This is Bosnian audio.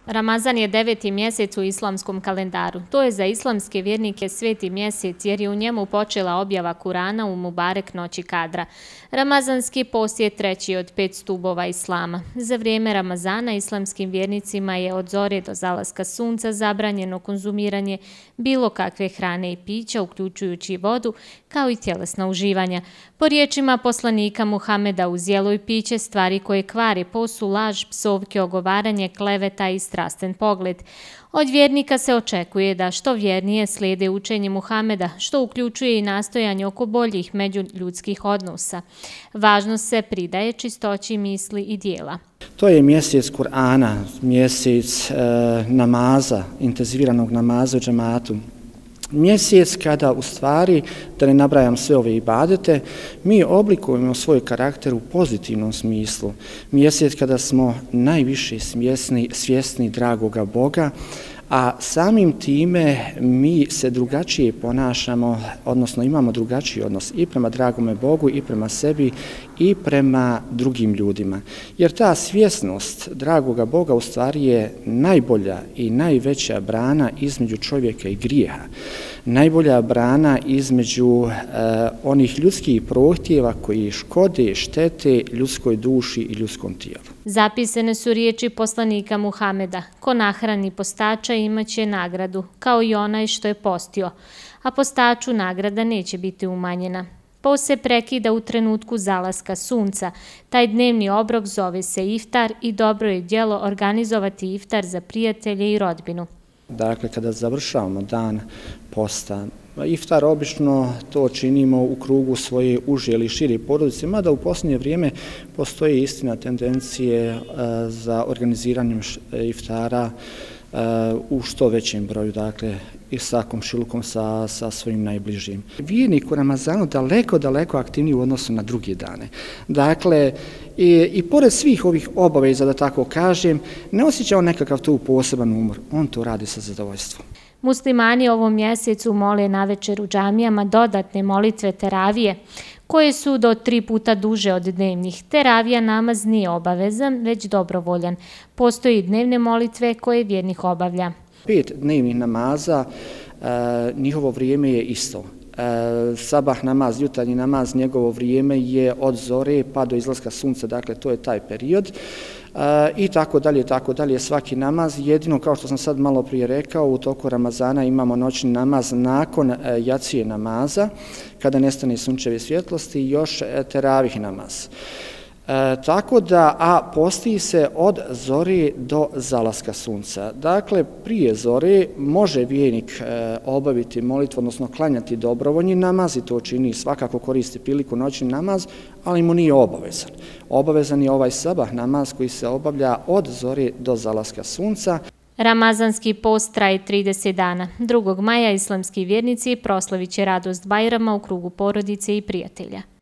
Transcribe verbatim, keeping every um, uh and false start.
Ramazan je deveti mjesec u islamskom kalendaru. To je za islamske vjernike sveti mjesec jer je u njemu počela objava Kurana u Mubarek noći Kadra. Ramazanski post je treći od pet stubova islama. Za vrijeme Ramazana islamskim vjernicima je od zore do zalaska sunca zabranjeno konzumiranje bilo kakve hrane i pića, uključujući vodu, kao i tjelesna uživanja. Po riječima poslanika Muhameda, uz jelo i piće stvari koje kvari post su laž, psovke, ogovaranje, kleveta i strasten pogled. Od vjernika se očekuje da što vjernije slijede učenje Muhameda, što uključuje i nastojanje oko boljih međuljudskih odnosa. Važnost se pridaje čistoći misli i dijela. To je mjesec Kur'ana, mjesec e, namaza, intenziviranog namaza u džematu. Mjesec kada, u stvari, da ne nabrajam sve ove ibadete, mi oblikujemo svoj karakter u pozitivnom smislu. Mjesec kada smo najviše svjesni, svjesni dragoga Boga, a samim time mi se drugačije ponašamo, odnosno imamo drugačiji odnos i prema dragome Bogu, i prema sebi, i prema drugim ljudima. Jer ta svjesnost dragoga Boga u stvari je najbolja i najveća brana između čovjeka i grijeha. Najbolja brana između e, onih ljudskih prohtjeva koji škode, štete ljudskoj duši i ljudskom tijelu. Zapisane su riječi poslanika Muhameda: ko nahrani postača imaće nagradu, kao i onaj što je postio, a postaču nagrada neće biti umanjena. Post se prekida u trenutku zalaska sunca. Taj dnevni obrok zove se iftar i dobro je djelo organizovati iftar za prijatelje i rodbinu. Dakle, kada završavamo dan posta, iftar obično to činimo u krugu svoje uže ili šire porodice, mada u posljednje vrijeme postoji istina tendencije za organiziranjem iftara u što većem broju, dakle i sa komšilukom, sa, sa svojim najbližim. Vjernik u Ramazanu daleko, daleko aktivniji u odnosu na druge dane. Dakle, i, i pored svih ovih obaveza, da tako kažem, ne osjeća on nekakav tu poseban umor. On to radi sa zadovoljstvom. Muslimani ovom mjesecu mole navečer u džamijama dodatne molitve teravije, koje su do tri puta duže od dnevnih. Teravija namaz nije obavezan, već dobrovoljan. Postoji dnevne molitve koje vjernik obavlja. Pet dnevnih namaza, e, njihovo vrijeme je isto. E, sabah namaz, jutarnji namaz, njegovo vrijeme je od zore pa do izlaska sunca, dakle to je taj period. E, I tako dalje, tako dalje, svaki namaz. Jedino, kao što sam sad malo prije rekao, u toku Ramazana imamo noćni namaz nakon e, jacije namaza, kada nestane sunčeve svjetlosti, još e, teravih namaz. E, tako da, a posti se od zore do zalaska sunca. Dakle, prije zore može vjernik e, obaviti molitvu, odnosno klanjati dobrovoljni namaz, i to čini, svakako koristi priliku noćni namaz, ali mu nije obavezan. Obavezan je ovaj sabah namaz koji se obavlja od zore do zalaska sunca. Ramazanski post traje trideset dana. drugog maja islamski vjernici proslavit će radost Bajrama u krugu porodice i prijatelja.